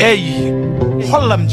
eyi hollam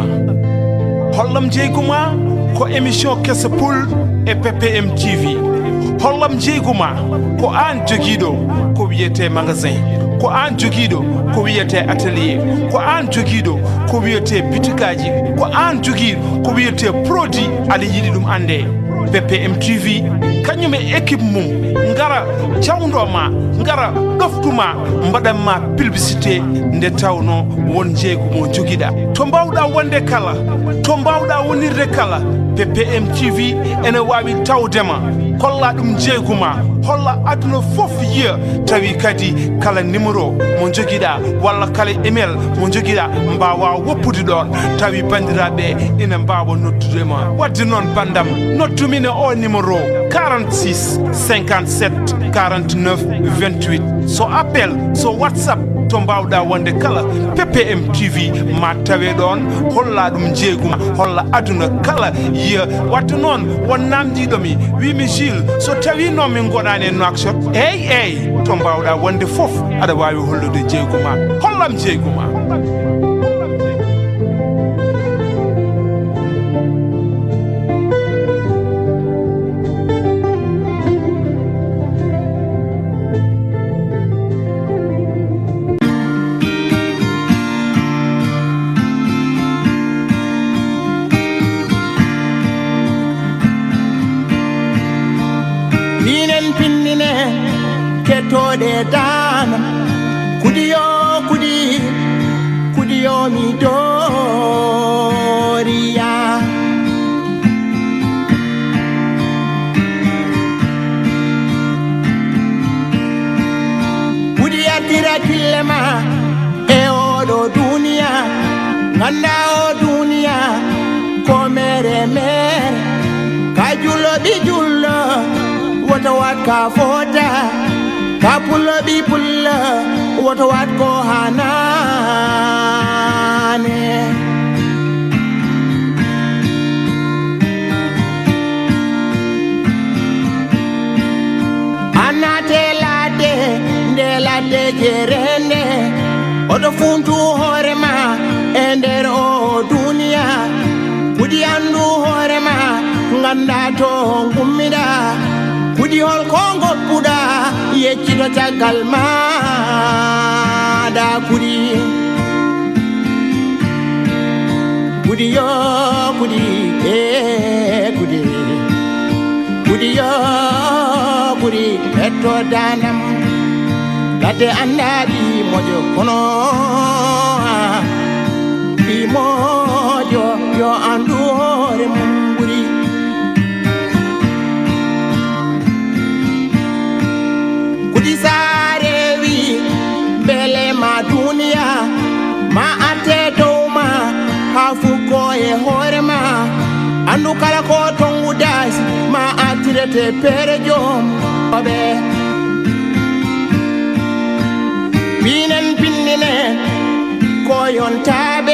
jeyguma ko émission kessa pul e ppm tv hollam jeyguma ko an jogiiɗo ko wiyete magasin ko an jogiiɗo ko wiyete atelier ko an jogiiɗo ko wiyete bitikaji ko an jogiiɗo ko wiyete produit aɗa yiɗi ɗum ande ppm tv kañum e équipe mum ngara jawdoma ngara ɗoftuma mbaɗanma publicité nde tawno won jeeygu mo joguiɗa to mbawɗa wonde kala to mbawɗa wonirde kala ppm tv ene wawi tawdema kolla ɗum jeeyguma holla aduna fof yiya tawi kadi kala numéro mo joguiɗa walla kala email mo joguiɗa mbawa woppude ɗon tawi bandiraɓe ina mbawa noddudema wadde noon bandam noddumine o numéro 46 57 49 28 so appel so whatsapp to mbawɗa wonde kala ppm tv ma tawe ɗon holla ɗum jeeguma holla aduna kala yiya wadde noon won namdiɗomi wimi Gilles so tawi noon min goɗani e Nouakchott eyyi to mbawɗa wonde fof aɗa wawi hollude jeeguma hollam jeeguma Ketode danam kudiyo mi doriya kudiya tira kilema e odo dunia nganda o dunia ko mere kajulo bijullo wota wat ka fota Kapulo bi pulla woto wat ko hanane anate lade ndelade jerende oto funtu horema ender o dunia kudi andu horema nganda to ngumida kudi hol kongo puda yeccido tagal maada kudi yo kudi yo kudi etto danam lade andadi mojo kono bi mojo yo andu hore mum buri kudi sarewi bele ma dunia ma ate doma hafuko e horema andu kala ko tongudas ma atirete perejom obe binen pinnine koyon tabe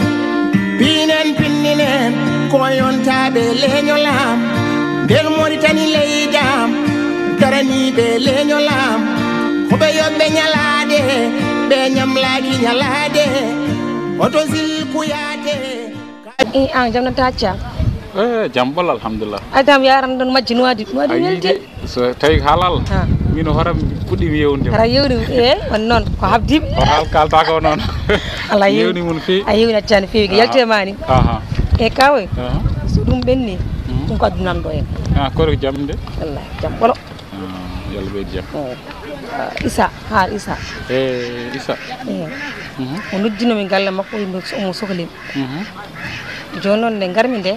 leñolam del moritani leydam darani be leñolam hobe yobbe nyalade be nyamlaki nyalade oto zilkuyade an jamna tacha jambal alhamdulillah adam yaran don majjinu wadi welti so tawi halal mino horam puddi yewunde ara yewni won non ko habdibe o hal kalta ko non ala yewni mun fi ayewni tan fi yaltemani e kawe so dum benni dum ko adunam do en ko jamde wallahi jam bolo yalla be jam isa isa o noddino min galle makko yimbe mo sohlim jonon ne garmi de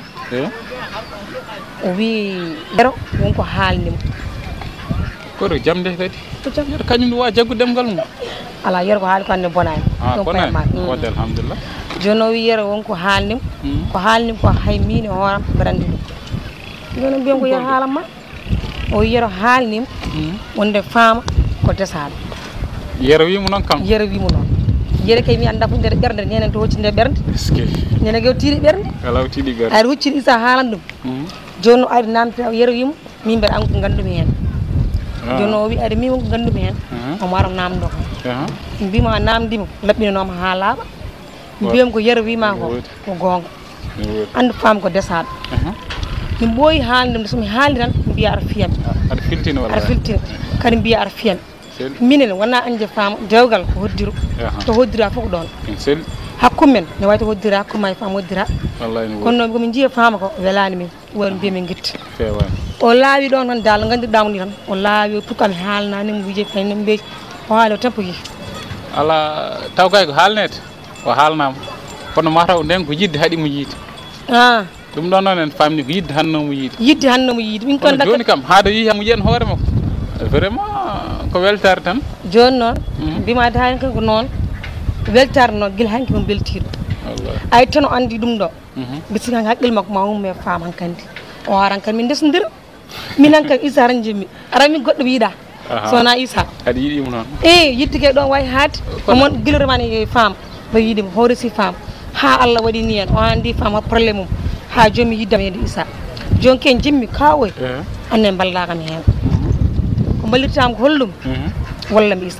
o wi dero wonko haalnim ko jamde kadi ko jamde kanyum wa jaggu demgal mum ala yer ko haal ko ande bonani wonde alhamdulillah jono wi yer wonko haalnim ko haalnim ko hay mine horam brandi dum jono biam ko yer haalam ma o yer haalnim wonde faama ko desal yer wi mu non kam yer wi mu non yer kay mi anda fu der bernde nenen to hocci der bernde eske nenen gew tiidi bernde ala tiidi bernde ay hocci isa haalan dum jono ari namta yer wi mu min ber an ko gandumi hen jono wi ari mi ko gandumi hen o maram namdo bima namdimo labbino ma halaba mbiyam ko yero wi ma ko gonga andu fam ko desade mi boyi haalde so mi haaldi tan mbiya ar fiyam ar filtina wala ar filtina kadi mbiya ar fiyam minen wona anje fam dewgal ko hoddiru to hoddira fof don sel hakkumen ne wayto hoddira hakkumay fam hoddira wallahi ni kono ko mi jiya fama ko welani min won mbiya min gitti fewa o laawi don tan dal gandi damni tan o laawi tukam haalna ni mo wije fayne mbeji o haalo tempo yi ala taw kay ko haalnete o haalnama kono mataw nden ko yidde haɗi mo yiide ɗum ɗon noon en famni ko yidde hanno mo yiide min kon joni kam haade yi mo yiyen hoore makko vraiment ko weltare tan joni noon mbima daani ko noon weltare noon guila hanki mo beltiɗo ay tan o andi ɗum ɗo bisika haqqil makko ma umme faam hankandi o aran kan min desodira min hankan Issa aran jimmi aran min goɗɗo wiiɗa sowona Issa aɗa yiiɗimo noon yidde ke ɗon way haade omon guiloremani faam mo yiidimo hawresi faam ha Allah waɗi ni en o andi faam probléme mum ha jommi yiddam hede Issa jonki en jimmi kawoy anne ballakam hen ko ballirtama ko hollum walla mi Issa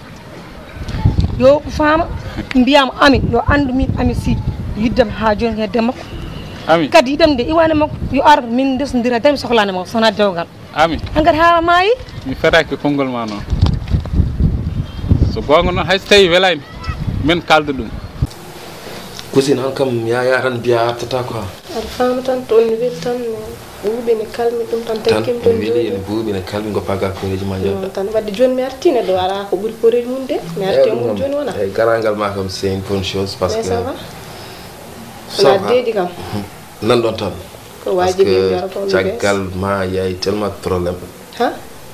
yo faama mbiyama ami yo andu min ami si yiddam ha joni hedde makko ami kadi yiddam de iwane makko yo ar min desdira dami sohlane makko sona dewgal ami hankkadi haala maayi mi fetaki konngol ma noon so gonga noon hayso tawi welani min kalda ɗum cousine han kam yaya tan biya artata quoi aɗa faama tan to onni weli tan buuɓi ne kalmi ɗum tan tawi kem ton weli ene buuɓi ne kalmi goppaga koreji ma non tan wadde joni mi artine ɗo ala ko ɓuuri koreji mum de mi arti mum joni wona e garangal ma kam c'est une bonne chose parce que ça va wona deedi kam nan ɗon tan ko wajibi yara ko caggal ma yayi tellement probléme ha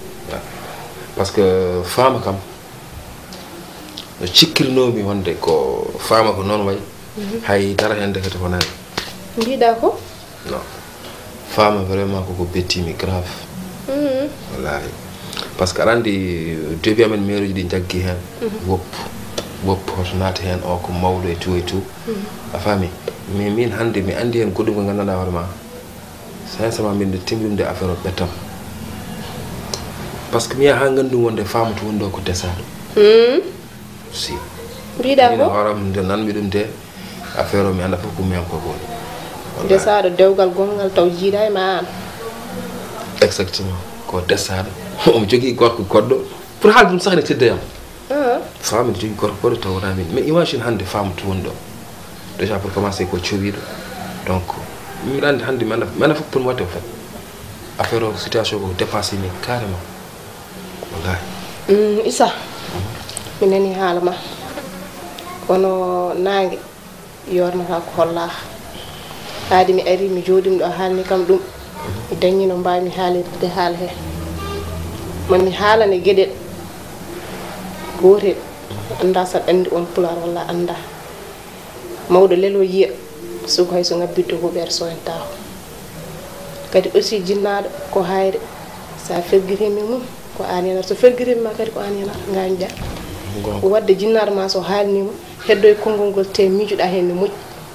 parce que fama kam no cikkirinomi wonde ko fama ko noon way hay dara hen dekete ko nani mbiɗa ko non fama vraiment koko bettimi grave wallahi par ce que aɗa andi début amen mairie ji ɗi jaggi hen woppu hoto naata hen o ko mawɗo e tout a faami mais min hande mi andi hen goɗɗum ko gandanɗa hoore ma sincèrement min nde timɗumde affaire o ɓettam par ce que mi yiya ha gandum wonde fama to woni ɗo ko desaɗo si mbiɗa ko hooram nde nanmi ɗum de affaire o mi anda fof ko miyam koko woni desaɗo dewgal gongal taw jiiɗa e ma an exactement ko desaɗo omo jogui gorko goɗɗo pour haalde ɗum sahne teddeyam femme ne jogui gorko goɗɗo taw wona min mais imagine hande femme to woni ɗo déjà pour commencer ko cowiɗo donc miɗa andi hande mi anda fof pour mi watte o fait affaire o situation ko dépassé min carrément wallahi Issa mi nani haala ma kono nangue yornata ko holla haade mi ari mi jooɗimi ɗo haalni kam ɗum mi dañi no mbawmi haalirde haala he mami haalane gueɗel gotel anda saɗa andi on pular walla anda mawɗo lelo yiya suko hayso ngabbiddo huɓere soyntako kadi aussi jinnaɗo ko hayre sa ferguirimi mum ko an yanata so ferguirimi ma kadi ko an yanata gañƴa wadde jinnaɗo ma so haalnima heddo e konngol ngol te miijuɗa hen ne moƴƴi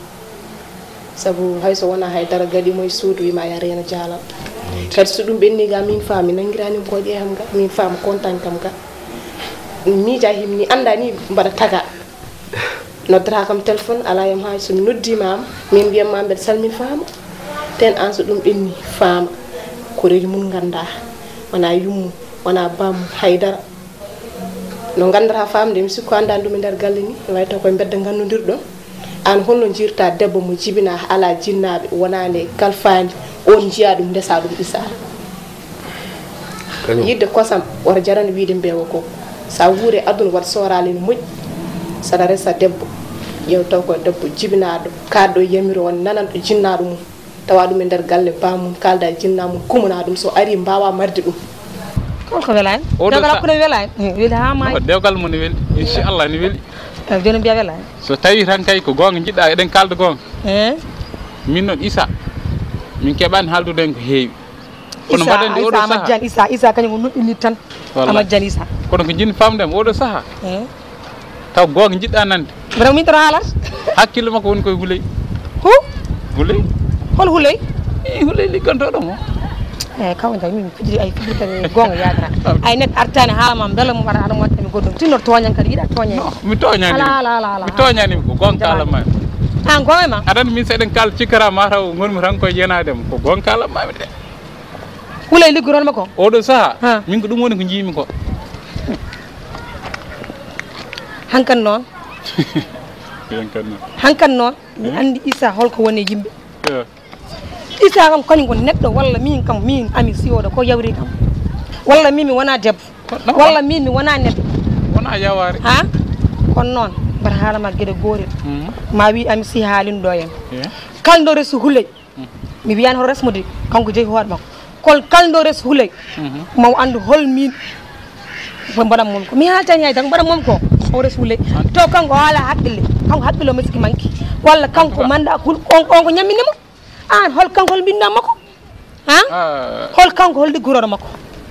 sabu hayso wona haydara gaɗimo e suudu wima ya reena jaalal kadi so ɗum ɓenni ga min faami nanguiranimi ko ƴeeham ga min faama contagne kam ga miija himni anda ni mbaɗa taga noddata kam téléphone ala yam haji somi noddimama min mbiyamma mbeɗa salmin faama ten an so ɗum ɓenni faama koreji mum ganda wona yummu wona bammu haydara no gandata famde mi sikku andani ɗum e nder galle ni way taw koye bedda gandodirɗon an holno jirta debbo mo jibina ala jinnaɓe wonande galfandi on jiya ɗum ndesa ɗum Issa yidde kosam wata jarani wiide mbewa ko sa wuure aduna waɗa sorale no moƴƴi saɗa resa debbo ƴew taw ko debbo jibinaɗo kaɗɗo yamiro won nananɗo jinnaɗo mum tawa ɗum e nder galle bamum kalda e jinna mum kumana ɗum so ari mbawa marde ɗum ko welani dewgal hakkude welani weli ha ma dewgal mo ne weli inchallah ne weli joni mbiya welani so tawi tan kay ko gonga jiɗɗa eɗen kalda gonga min noon Issa min keɓani haaldude hen ko heewi kono mbaɗen de oɗo saaha Issa kañum o nuɗɗini tan amajjan Issa kono ko jinni famdema oɗo saaha taw gonga jiɗɗa nande mbaɗa min tan haalata hakkille makko woni koye Houleye hu Houleye hol Houleye Houleye liggantoɗo mo e kawanta min fijiri ay fijiri gonga yadara ay net artani halama bela mo wara mo tan goddum tinor toñan kadi yida toñan mi toñani ala mi toñani ko gonka ma an goy ma adan min seden kal cikara ma taw ngon mi tan ko yenadem ko gonka ma de wulay ligguron mako odo saha min ko dum woni ko jimi ko hankan non hankan non mi andi isa holko woni yimbe isa kam kany gon neddo walla min kam min ami siwodo ko yawri kam walla min mi wona debbo walla min mi wona neddo wona yawari ha kon non bar halama gede gorel ma wi ami si halin do yen kaldo resu hulay mi wiyan ho resmude kanko jeyi hoore makko kol kaldo resu hulay maw andu hol min ko mbadam mom ko mi haltani ay tan mbadam mom ko o resu hulay to kanko hala hakkille kanko hakkilo masiki manki walla kanko manda kul on nyaminimo an hol kanko hol binda makko hol kanko hol diguroro makko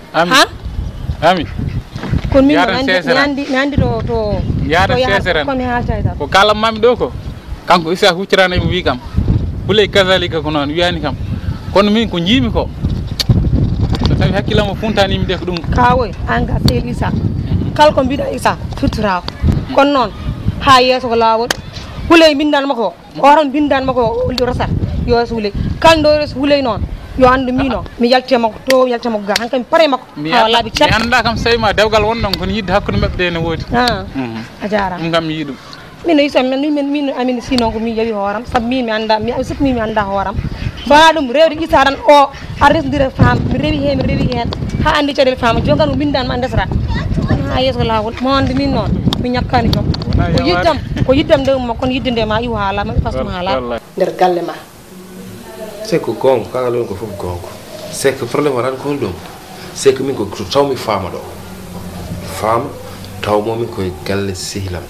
ami kon min nandi to yaada seseren ko mi haltayta ko kala mami do ko kanko isa huccirana e wi kam bulay kazalika ko non wiyani kam kono min ko jimi ko so tawi hakkilamo funtani mi de ko dum kawoy anga sel isa kal ko bida isa futuraw kon non ha yeso ko lawol bulay bindan makko oran bindan makko oldi rosat yo suuley kaldo res huley non yo andu mino mi yaltema ko to yaltema ko ga hankam pare makko wala bi chat mi anda kam sayma dewgal won non ko yidde hakkude mabbe ne wodi a jara ngam yidum min isa min amin sinon ko mi yawi horam sab mi anda mi sukmi mi anda horam ba dum rewde isa ran o aresdire fam mi rewi hen ha andi cadel fam jogal bindan ma ndesra ha yeso lawol mo andi min non mi nyakkani to ko yiddam de mo kon yidde ma iw hala ma fasma hala der galle ma c'est que gongo kala lon ko fof gongo c'est que problème ran ko dum c'est que min ko taw mi fama do fama taw mo min ko galle sihlam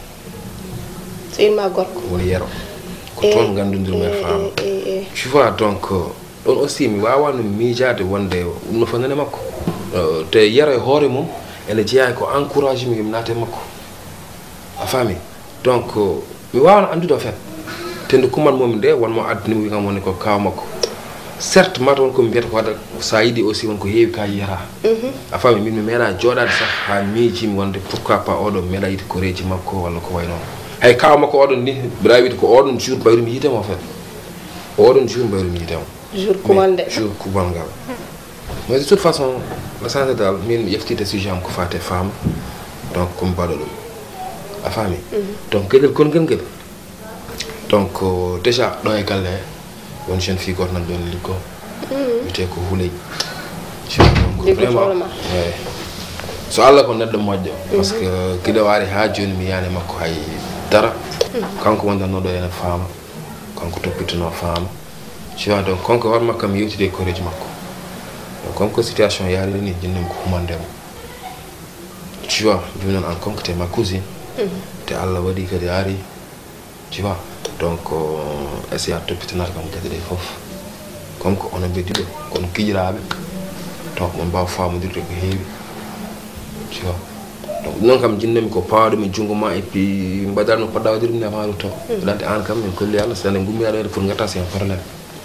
ma gorko woni yero ko ton gandundir me fama tu vois donc on aussi mi wawa no miijade wonde no fanane makko te yero e hoore mum ene jeeya ko encourage mi nate makko a fami donc mi wawa andude o fen tende kuman mom de won mo addini wi kam woni ko kaw makko certes mat won ko mi beta ko wada sa yidi aussi won ko heewi ka yara a fami min mi mera jodade sax ha miiji mi wonde pourquoi pas odo meda yidi ko reji makko walla ko way non hay kaw makko odon ni brawide ko odon jour bayru mi yitemo fen odon jour bayru mi yitemo jour commandé jour kubangal mais de toute façon la santé dal min yeftide sujet am ko faté femme donc comme badalo a fami donc kedel kon gel donc déjà do e galle won jeune fille ko nan don liggo bité ko hulay ci donc vraiment so alla ko neddo modjo parce que kido wari ha joni mi yani makko hay dara kanko wonda no do ene fama kanko toppitino fama ci wa donc kanko war makam yewtide ko reji makko donc kanko situation yari ni jinnim ko humandem ci wa bi non en concret ma cousine te alla wadi ko yari ci wa donc essayer à toppitinar kam kadi de fof comme ko on be dido kon kijirabe donc mon ba faamudirde ko heewi tu vois donc non kam jinnemi ko paawde mi jungo ma et puis mbadal no padawdir mi afaaru to dante an kam min kolli Allah sene gummi ala pour ngata sen problème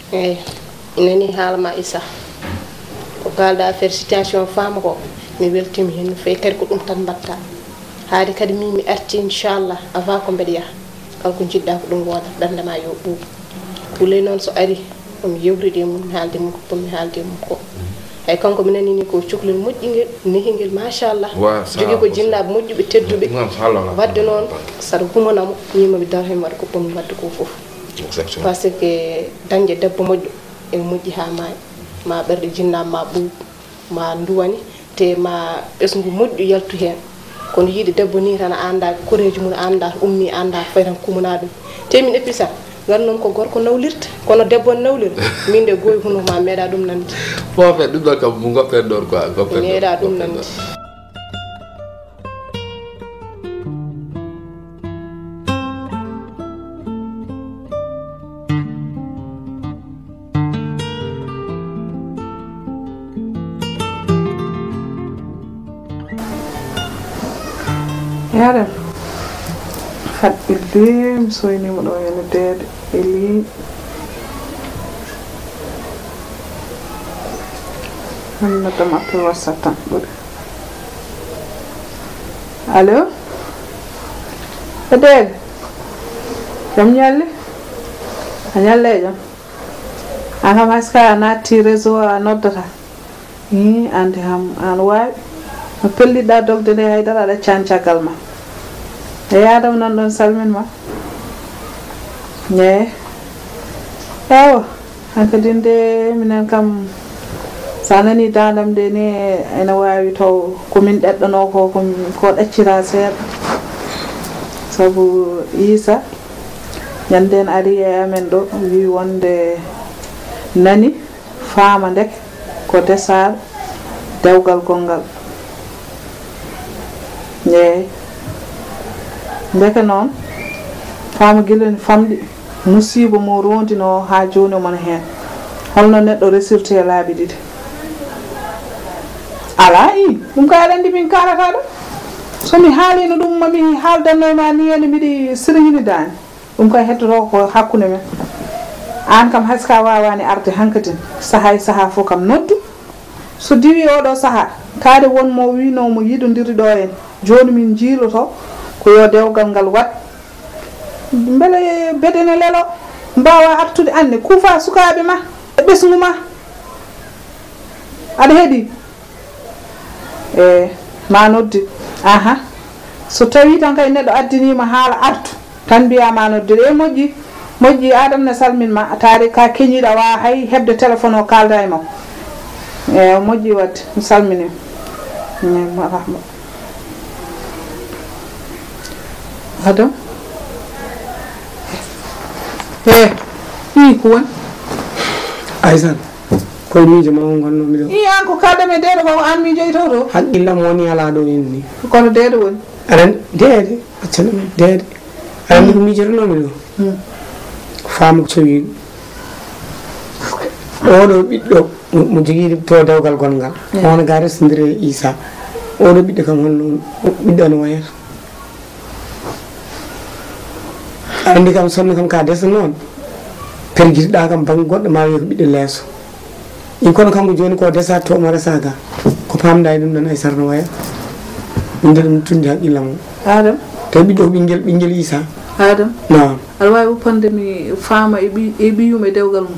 nani halma isa ko galda affaire situation femme ko mi weltimi hen fe kadi ko dum tan batta haade kadi mi arti inchallah avant ko mbediya kalko jidda ko dum woda dandama yo bu pulé non so ari mi yewride mum haalde mum ko mi haalde mum ko ay kanko mi nani ni ko cuklel mojjingel nehingel machallah jogi ko jinnaabe mojjube teddube wadde non sar humanam nyima bi dar hen wadde ko pom wadde ko fof parce que danje debbo mojjo e mojji ha ma berde jinnam ma bu ma nduwani te ma besngu mojjo yaltu hen kono yidi debbo ni tan anda koreji mun anda ummi anda fayran kumuna dum te min episa gar non ko gorko nawlirta kono debbo nawlir min de goy huno ma meda dum nandi fofe dum dal kam mu ngoppe dor quoi ngoppe meda dum nandi Yaren haɓɓilde mi soynima ɗo hene deede eli Hanno tam appel WhatsApp tan ɓuri. Allo? Edel? Jam ñalle? A ñalle jam? An kam haska a natti réseau a noddata. Ande ham an wawi. No pelliɗa dogde nde haydara aɗa cancagal ma. E yadam nan ɗon salmin ma. Ewa hankadi nde minen kam sa nani dadam nde ni ene wawi taw komin ɗeɗɗano ko ɗaccira seeɗa sabu Isa ñanden ari e amen ɗo wi wonde nani faama ndek ko desar dewgal gongal ndeke noon faama gilani famɗi musiba mo rondino ha joni mon hen holno neɗɗo resirte laabi ɗiɗi ala ɗum ka aɗa andi min kalata ɗum somi haalino ɗum mami haaldanno e ma ni ene mbiɗi sirhinidani ɗum ka hettoto ko hakkude men an kam hayska wawani arde hankadin saaha e saaha fof kam noddu so diwi oɗo saaha kaade wonmo winomo yiɗodiri ɗo en joni min jiiloto ko yo dewgal ngal wat beele beɗene lelo mbawa artude anne kuufa sukaɓe ma e ɓesgu ma aɗa heeɗi ma noddi aha so tawi tan kay neɗɗo addinima haala artu tan mbiyama nodde e moƴƴi adam ne salminma taari ka keñiɗa wa hay hebde téléphone o kalda e makko moƴƴi wadde mi salmini rahma adam ko woni Aisan koye miijo ma on gonnomi ɗo an ko kaldame deeɗo ko an mi joyto to haqqillam woni ala ɗo inni kono deeɗo woni aɗan deede accanamen deede aɗa ko miijotonomi ɗo faama ko sowi oɗo ɓiɗɗo mo jogui to dewgal gongal on ga resodire Isa oɗo ɓiɗɗo kam holno ɓiɗɗo no wayata aɗa andi kam sonno kam ka desa noon perguitiɗa kam banggue goɗɗo ma wiya ko ɓiɗɗo leeso in kono kanko joni ko desa to mo resa ga ko pamda e ɗum ɗon Aissata no waya min nde ɗum tundi haqqillam o adam tawi ɓiɗɗo ko ɓinguel Isa adam non aɗa wawi uppande mi faama e ɓiyum e dewgal mum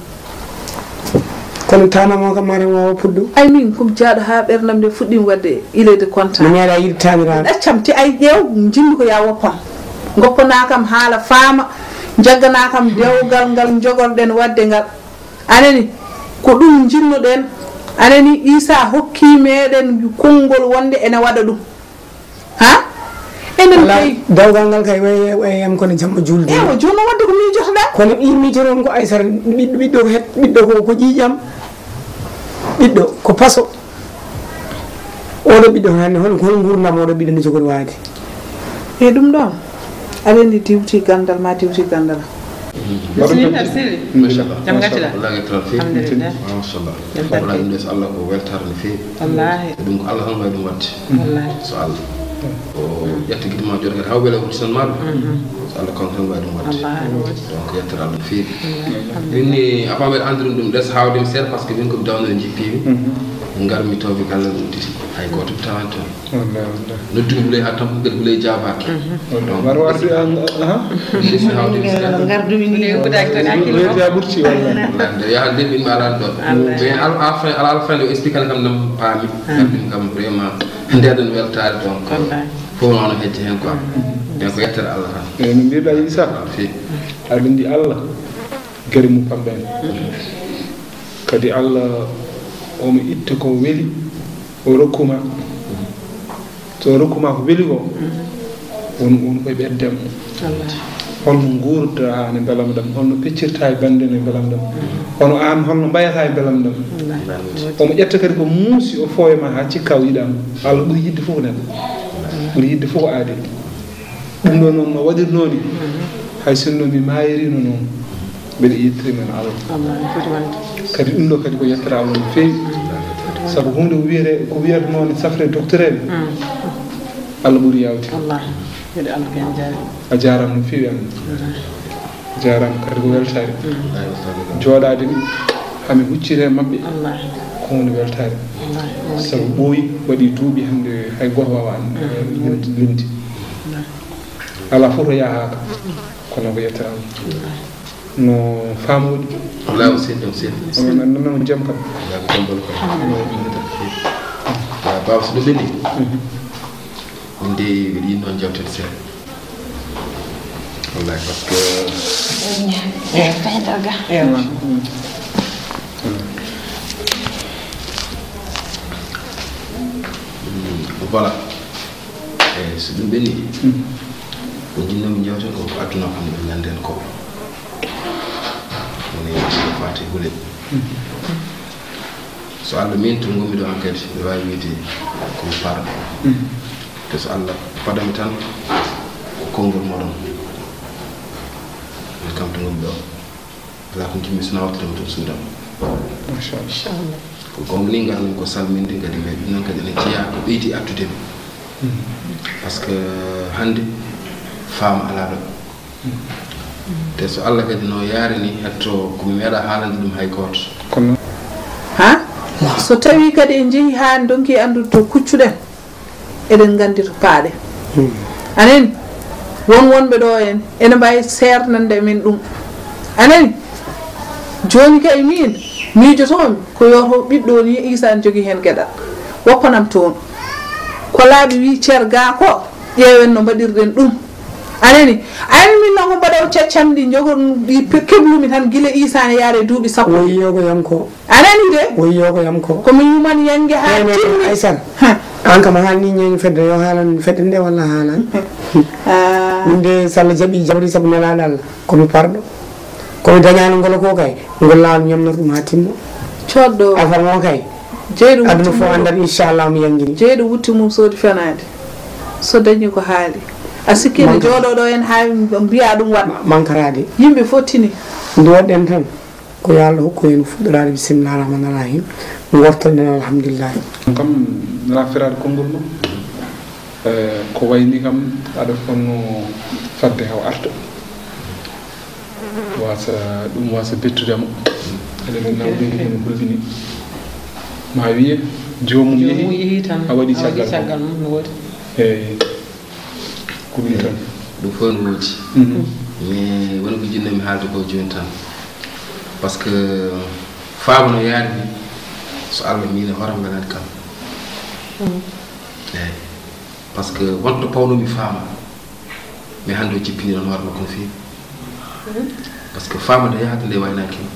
kono tanamo kam maren wawa puddu ay min komi jaaɗo ha ɓerdam nde fuɗɗimi wadde ilede contant mi meeɗa yiɗi taniraɗo ɗaccam te ay ƴeew jinmi ko ya woppam goppana kam haala faama jaggana kam dewgal ngal jogorɗen wadde ngal anani ko ɗum jinnoɗen anani Isa hokki meɗen konngol wonde ene waɗa ɗum ha enen kay dewgal ngal kay wayam kono jamma julde ewa joni wadde ko miijotoɗa kono miijoton ko Aissata ɓiɗɗo ko ƴiƴam ɓiɗɗo ko paso oɗo ɓiɗɗo hande hol gurdam oɗo ɓiɗɗo ne jogori waade e ɗum ɗon aɗa andi diwti gandal ma diwti gandal bismillah sirri jam gattiɗa alhamdulillah machallah ɗum so Allah ko weltare no feewi wallahi ɗum ko Allah tan wawi ɗum wadde so Allah o ƴetta guiɗe ma joni kadi haw weele ko tisanmaɓe so Allah kon tan wawi ɗum wadde donc yettere Allah no feewi minni avant mbeɗa andirum ɗum ɗes hawdemi seeɗa par ce que min komi dawno e jippimi garmi tawmi galle ɗum titi hay goto mi tawani toon noddugi ɓuley ha tan kadi ɓuley jabaki donc war warde lesi hawdemi seeɗa gardumi ni wudaki toon hakkille ɓurti nde yaha nde min mi alani ɗon mais ala alfande o explique kam nam paami gardimi kam vraiment ndeɗen weltare donc fof noon hecce hen quoi mais ko yettere Allah tan no mbiɗa Isa feewi aɗa andi Allah gari mum pamɗen kadi Allah omo itta ko weeli o rokkuma so rokkuma ko weeli ko won koye ɓeddem holno guurda an e belam ɗam holno peccirta e bande e belam ɗam hono an holno mbayata e belam ɗam omo ƴetta kadi ko muusi o fooye ma ha cikka o yiɗama Allah ɓuuri yidde fof ko neɗɗo ɓuuri yidde fof ko aadi ɗum ɗo noon no waɗirnoni hay sinno mi mayirino noon mbeɗa yettorimen Allah kadi ɗum ɗo kadi ko yettora Allah no feewi sabu hunde ko wiyata noon safre docteur en Allah ɓuuri yawde a jarama no feewi an a jarama kadi ko weltare jooɗade hami huccire mabɓe ko woni weltare sabu ɓooyi waɗi duuɓi hannde hay goto wawani limti ala fof to yahaka kono ko yettarama no faamo waɗi wala o seeɗi nanno jaam kam bawa so ɗo ɓenni min de weɗi yin noon jawtede seeɗa wallahi par ce que voilà eyyi so ɗum ɓenni ko jinnomi jewten ko adduna kam ɓe ñanden ko woni so fati huule so Allah min to gomi ɗo han kadi mi wawi wiide komi parɗo te so Allah fadami tan ko konngol moɗon min kam to gomi ɗo ala ko jimmi sona wattudema toon suudam machallah ko gonga ni ngal ko salminde kadi ɓe ɗum noon kadi ene jeeya ko ɓeydi addudemi par ce que hannde faama ala ɗo te so Allah kadi no yaari ni hetto komi meeɗa haalande ɗum hay goto kono ha so tawi kadi en jeehi ha donki andude to kuccuɗen eɗen gandi to paaɗe anani wonɓe ɗo en ene mbawi sernande men ɗum anani joni kay min miijotomi ko yoto ɓiɗɗo ni Issa ne jogui hen gueɗal woppanam toon ko laaɓi wi ceer ga ko ƴeewen no mbaɗirɗen ɗum anani min noon ko mbaɗa o caccamɗi jogon ɗi keblumi tan guila Issa ne yaare duuɓi sappo woyiyogo yam ko anani de woyiyogo yam ko komi yumani yangue ha timmi Ayssan an kam haalni ñeñi fedde yo haalan fedde nde walla haalan min de so Allah jaaɓi jabri saabu nelaɗo Allah komi parɗo komi dañano ngolo ko kay ngol lawol ñamnata ɗum ha timmo coɗɗo affaire mo kay jeyɗo aduna fof andat inchallah mi yanguini jeyɗo wutti mum soodi fenade so dañi ko haali a sikkino jooɗoɗo en ha mbiya ɗum waɗ mankarade yimɓe fottini nde waɗɗen tan ko yo Allah hokku hen fuɗɗorade bisimillah rahmani rahim gortoɗen alhamdulillah kam nana firade konngol ma ko wayni kam aɗa fonno fadde haw arta ɗum wasa bettudema eɗen nawɗeni hen hulɓini ma wiye jomum yeehi tan a waɗi caggal mum no woodi eyyi ko ɗum tan ɗum fof no woodi mais woni ko jinnomi haalde ko joni tan par ce que faama no yaari ni so Allah min e horam welani kam eyyi par ce que wonto pawnomi faama mais hannde o jippini noon warno kono feewi par ce que faama nde yahata nde waynakima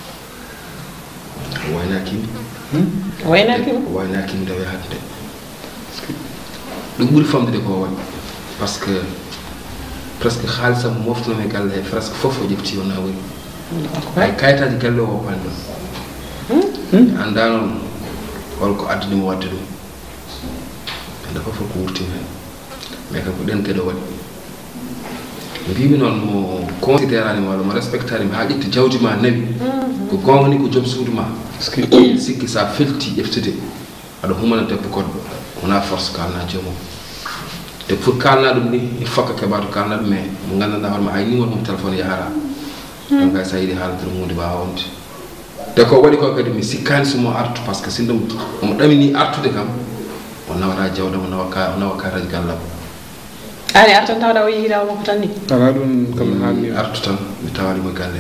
waynakimi nde yahata nde ɗum ɓuuri famdude ko waɗi par ce que presque haalisam moftanome e galle he presque fof o ƴefti o nawori hay kayitaji galle o woppani ɗon anda noon holko addunimo wadde ɗum anda fof ko wurtima hen mais kam ko ɗen gueɗe waɗi mbimi noon mo considéranima walla mo respectanima ha ƴetti jawdi ma nawi ko gonga ni ko joom suudu ma sikki sa felti ƴeftude aɗa humana debbo goɗɗo wona force kalna joomum te pour kalna ɗum ni il faut que keɓato kalna ɗum mais mo gandanɗa hoorema hay numéro mum téléphone yahara donc hay sa yiiɗi haalde ɗum hunde wawa wonde te ko waɗi ko kadi mi sikkani somo artu par ce que sin ɗum omo ɗamini artude kam o nawata jawɗam o nawa karaji gallam ani artan tawɗa o yehiɗa makko tan ni ala ɗum kam haalni artu tan mi tawanimo galle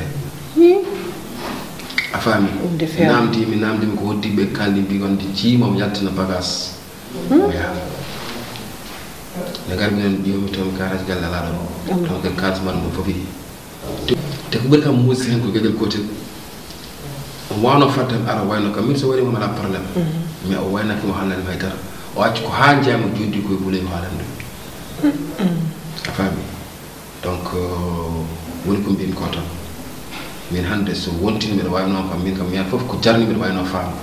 a faami mi namdimi ko hoddiɓe kaldi mbi gonde jiimomo yaltina bagage o yaha nde garmi noon ƴewmi tomi karaji galle alaɗo o taw kadi kalis maɗa ɗum fof yehi te ko ɓuri kam muusi hen ko gueɗel gotel o wawno faddem ara wayno kam min so waɗimo mala probléme mais o waynakimo haalnanimi haydara o acci ko ha jeyamo joddi koye ɓuuley haalande ɗum a faami donc woni ko mbimi ko tan min hannde so wontini mbiɗa wawi noon kam min kam miyata fof ko jarni mbiɗa wayno faama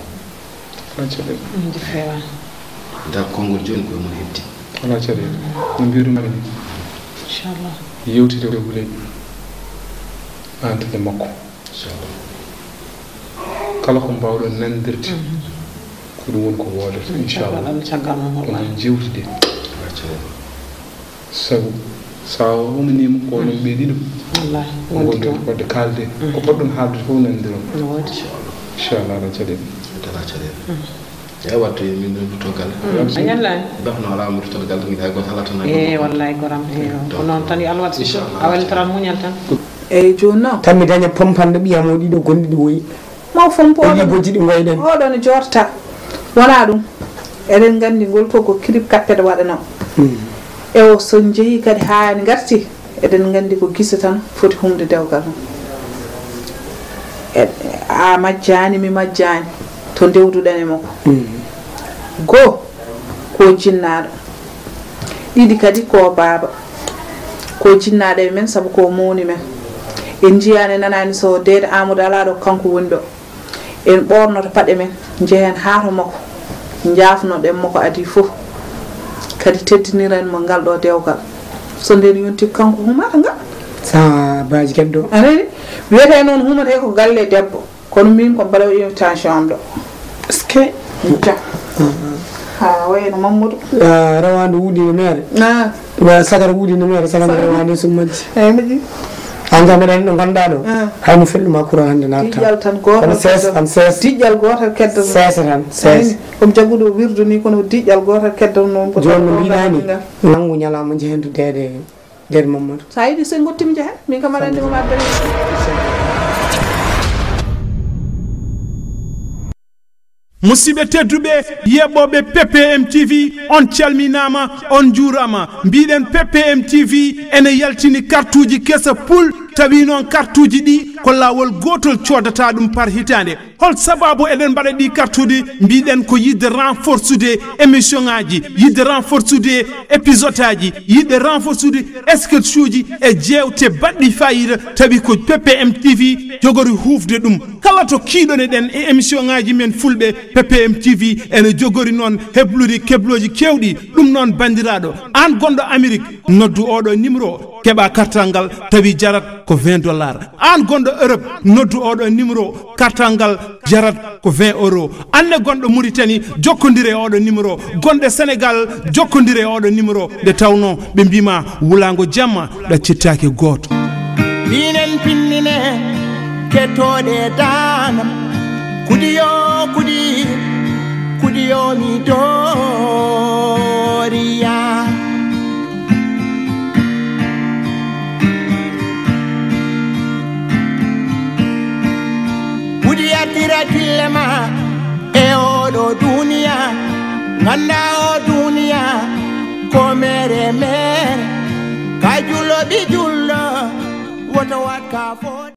dal konngol joni koye mon heddi ala caɗele no mbirumaɗi ni inchallah yewtide e Houleye antede makko inchallah kala ko mbawɗon nandirde ko ɗum woni ko woodata inchallah onon jewtide sabu sa humanima ko onon ɓeeɗi ɗum wadde kalde ko poɗɗon haalde fof nandiron inchallah ala caɗele ya wattu min ɗum togal a ñallani bafno ala mo togal tan hay goto ala tan wallahi goram ko noon tan yo Allah wat a weltoran muñal tan eyyi joni noon tan mi daña pompande ɓiyamo ɗiɗo gonɗiɗi woyi ma fompo oɗi bojji ɗi goyɗen oɗo ne jorta wona ɗum eɗen gandi ngol to ko kirib kappede waɗano ewo so jeeyi kadi ha en garti eɗen gandi ko guisa tan foti humde dewgal a majjani mi majjani to dewduɗen e makko goo ko jinnaɗo ɗiɗi kadi ko baaba ko jinnaɗo e men saabu ko mawni men en jiyani nanani so deede Amadou alaɗo kanko woni ɗo en ɓornoto paɗe men jeehen haato makko jafnoɗen makko adi fof kadi teddiniren mo ngal ɗo dewgal so nden yonti kanko humata ngal sa baji keddo anani wiyete noon humata ko galle debbo kono min ko mbalaw invitation am ɗo ske ja ha wayno Mamadou rawandu wuɗino mere sagara wuɗino mere sagara rawande summaji eyyi mi ji an kam eɗen ɗo ganduɗa ɗo haymo felluma courant hande natta tijjal tan goto tijjal goto kedda sesa tan ses komi jagguɗo wirdu ni kono tijjal goto kedda noon joni no mbiɗani nangu ñalawma jehendu dede Mamadou sa yiɗi so gottimi jehen min kam aɗa andi moma addani musidɓe tedduɓe yeɓɓoɓe ppm tv on calminama on juurama mbiɗen ppm tv ene yaltini kartuji kesa pul tawi noon kartuji ɗi ko lawol gotol codata ɗum par hitande hol sababu eɗen mbaɗa ɗi kartude mbiɗen ko yidde renforcude émission ngaji yidde renforcude épisode aji yidde renforcude sketch uji e jewte baɗɗi fayida tawi ko ppm tv jogori hufde ɗum kala to kiiɗone ɗen e émission ngaji men fulɓe ppm tv ene jogori noon heblude kebloji kewɗi ɗum noon bandiraɗo an gonɗo Amérique noddu oɗo numéro keɓa kartal ngal tawi jarat ko $20 an gonɗo Europe noddu oɗo numéro kartal ngal jarat ko €20 anne gonɗo Mauritanie jokkodire oɗo numéro gonɗe Sénégal jokkodire oɗo numéro nde tawno ɓe mbima wulango jamma ɗaccittake goto minen pinnine kettoɗe danam kuɗiyo mi doriya Tira killema e oɗo duniya ganda o duniya ko mere ka jullo ɓi jullo woto wat ka fo